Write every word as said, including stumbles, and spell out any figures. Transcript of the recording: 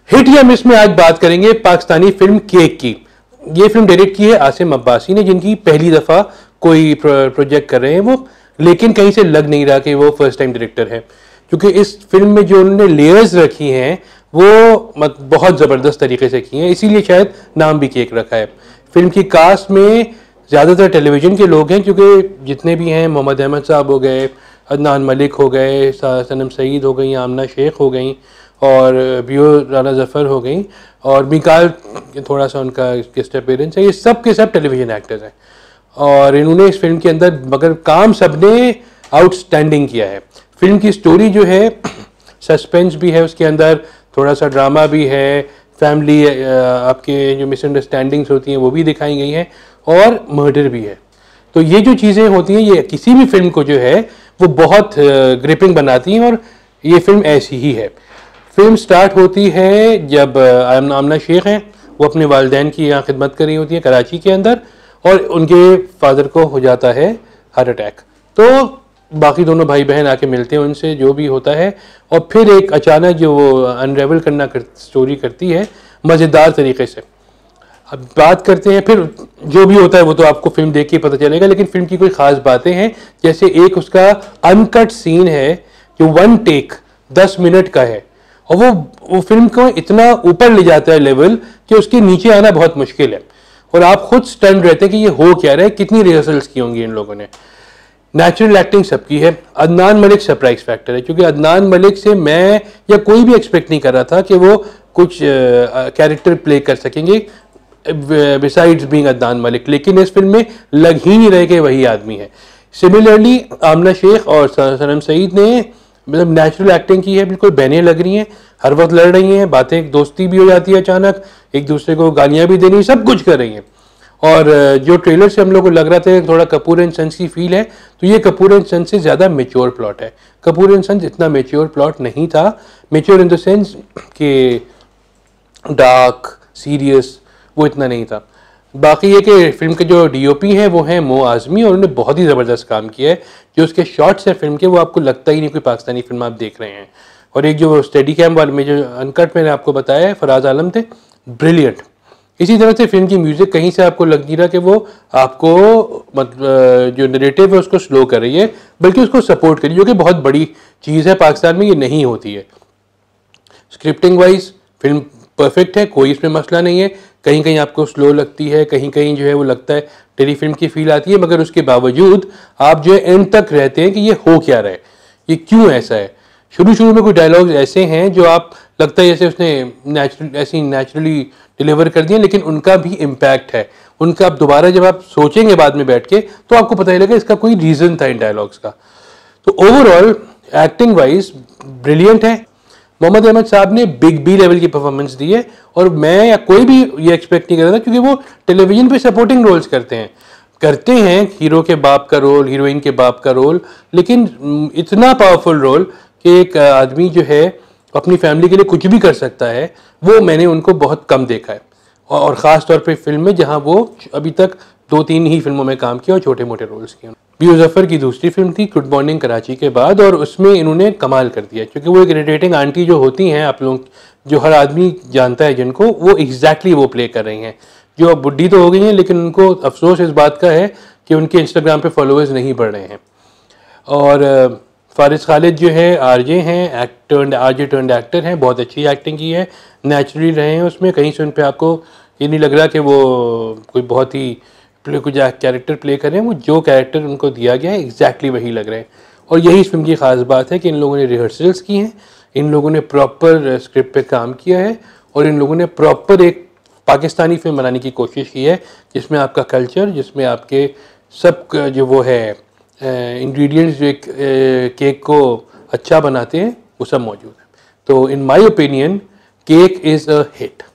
Hit या miss में आज बात करेंगे पाकिस्तानी फिल्म केक की। ये फिल्म डायरेक्ट की है आसिम अब्बासी ने, जिनकी पहली दफ़ा कोई प्रोजेक्ट कर रहे हैं वो, लेकिन कहीं से लग नहीं रहा कि वो फर्स्ट टाइम डायरेक्टर है, क्योंकि इस फिल्म में जो उन्होंने लेयर्स रखी हैं वो मत बहुत ज़बरदस्त तरीके से की हैं, इसीलिए शायद नाम भी केक रखा है। फिल्म की कास्ट में ज़्यादातर टेलीविज़न के लोग हैं, क्योंकि जितने भी हैं मोहम्मद अहमद साहब हो गए, अदनान मलिक हो गए, सनम सईद हो गई, आमना शेख हो गई और बियो राना जफ़र हो गई, और मिकाल थोड़ा सा उनका गेस्ट अपीयरेंस है। ये सब के सब टेलीविज़न एक्टर्स हैं और इन्होंने इस फिल्म के अंदर मगर काम सबने आउटस्टैंडिंग किया है। फिल्म की स्टोरी जो है सस्पेंस भी है, उसके अंदर थोड़ा सा ड्रामा भी है, फैमिली आपके जो मिसअंडरस्टैंडिंग्स होती हैं वो भी दिखाई गई हैं, और मर्डर भी है। तो ये जो चीज़ें होती हैं ये किसी भी फिल्म को जो है वो बहुत ग्रिपिंग बनाती हैं, और ये फिल्म ऐसी ही है। फिल्म स्टार्ट होती है जब आमना शेख हैं, वो अपने वालिदैन की यहाँ खिदमत कर रही होती है कराची के अंदर, और उनके फादर को हो जाता है हार्ट अटैक। तो बाकी दोनों भाई बहन आके मिलते हैं उनसे, जो भी होता है, और फिर एक अचानक जो वो अनरेवल करना कर, स्टोरी करती है मज़ेदार तरीके से। अब बात करते हैं फिर जो भी होता है वो तो आपको फिल्म देख के पता चलेगा, लेकिन फिल्म की कोई ख़ास बातें हैं, जैसे एक उसका अनकट सीन है जो वन टेक दस मिनट का है, और वो वो फिल्म को इतना ऊपर ले जाता है लेवल कि उसके नीचे आना बहुत मुश्किल है, और आप खुद स्टन रहते हैं कि ये हो क्या रहा है, कितनी रिहर्सल्स की होंगी इन लोगों ने। नेचुरल एक्टिंग सबकी है। अदनान मलिक सरप्राइज फैक्टर है, क्योंकि अदनान मलिक से मैं या कोई भी एक्सपेक्ट नहीं कर रहा था कि वो कुछ कैरेक्टर प्ले कर सकेंगे बिसाइड्स बीइंग अदनान मलिक, लेकिन इस फिल्म में लग ही नहीं रहे कि वही आदमी है। सिमिलरली आमना शेख और सनम सईद ने मतलब नेचुरल एक्टिंग की है, बिल्कुल बहनें लग रही हैं, हर वक्त लड़ रही हैं, बातें दोस्ती भी हो जाती है, अचानक एक दूसरे को गालियाँ भी दे रही, सब कुछ कर रही हैं। और जो ट्रेलर से हम लोग को लग रहा था थोड़ा कपूर एंड सन्स की फील है, तो ये कपूर एंड सन्स से ज़्यादा मेच्योर प्लॉट है। कपूर एंड सन्स इतना मेच्योर प्लॉट नहीं था, मेच्योर इन द सेंस कि डार्क सीरियस वो इतना नहीं था। बाकी ये कि फिल्म के जो डीओपी हैं वो हैं मो आज़मी, और उन्होंने बहुत ही ज़बरदस्त काम किया है। जो उसके शॉट्स हैं फिल्म के वो आपको लगता ही नहीं कोई पाकिस्तानी फिल्म आप देख रहे हैं। और एक जो स्टेडी कैम वाले में जो अनकट मैंने आपको बताया है फराज आलम थे, ब्रिलियंट। इसी तरह से फिल्म की म्यूज़िक कहीं से आपको लग नहीं रहा कि वो आपको मतलब जो नरेटिव है उसको स्लो कर रही है, बल्कि उसको सपोर्ट कर रही है, जो कि बहुत बड़ी चीज़ है, पाकिस्तान में ये नहीं होती है। स्क्रिप्टिंग वाइज फिल्म परफेक्ट है, कोई इसमें मसला नहीं है। कहीं कहीं आपको स्लो लगती है, कहीं कहीं जो है वो लगता है टेली फिल्म की फील आती है, मगर उसके बावजूद आप जो है एंड तक रहते हैं कि ये हो क्या रहा है, ये क्यों ऐसा है। शुरू शुरू में कुछ डायलॉग्स ऐसे हैं जो आप लगता है जैसे उसने नेचुरल ऐसी नेचुरली डिलीवर कर दिए, लेकिन उनका भी इम्पैक्ट है। उनका आप दोबारा जब आप सोचेंगे बाद में बैठ के तो आपको पता चलेगा इसका कोई रीज़न था इन डायलॉग्स का। तो ओवरऑल एक्टिंग वाइज ब्रिलियंट है। मोहम्मद अहमद साहब ने बिग बी लेवल की परफॉर्मेंस दी है, और मैं या कोई भी ये एक्सपेक्ट नहीं कर रहा था, क्योंकि वो टेलीविज़न पे सपोर्टिंग रोल्स करते हैं करते हैं हीरो के बाप का रोल, हीरोइन के बाप का रोल, लेकिन इतना पावरफुल रोल कि एक आदमी जो है अपनी फैमिली के लिए कुछ भी कर सकता है, वो मैंने उनको बहुत कम देखा है। और ख़ास तौर पे फिल्म में जहां वो अभी तक दो तीन ही फिल्मों में काम किया और छोटे मोटे रोल्स किए। बियो जफ़र की दूसरी फिल्म थी गुड मॉर्निंग कराची के बाद, और उसमें इन्होंने कमाल कर दिया, क्योंकि वो एक इरिटेटिंग आंटी जो होती हैं आप लोग जो हर आदमी जानता है जिनको, वो एग्जैक्टली वो प्ले कर रही हैं। जो अब बुढ़ी तो हो गई हैं, लेकिन उनको अफसोस इस बात का है कि उनके इंस्टाग्राम पे फॉलोअर्स नहीं बढ़ रहे हैं। और फारिस खालिद जो है आरजे हैं, एक्टर आरजे टर्न्ड एक्टर हैं, बहुत अच्छी एक्टिंग की है, नेचुरली रहे हैं उसमें। कहीं से उन पर आपको ये नहीं लग रहा कि वो कोई बहुत ही प्ले कुछ कैरेक्टर प्ले कर रहे हैं, वो जो कैरेक्टर उनको दिया गया है एग्जैक्टली वही लग रहे हैं। और यही इस फिल्म की ख़ास बात है कि इन लोगों ने रिहर्सल्स की हैं, इन लोगों ने प्रॉपर स्क्रिप्ट पे काम किया है, और इन लोगों ने प्रॉपर एक पाकिस्तानी फिल्म बनाने की कोशिश की है, जिसमें आपका कल्चर, जिसमें आपके सब जो वो है इंग्रेडिएंट्स जो एक केक को अच्छा बनाते हैं वो सब मौजूद है। तो in my opinion cake is a hit.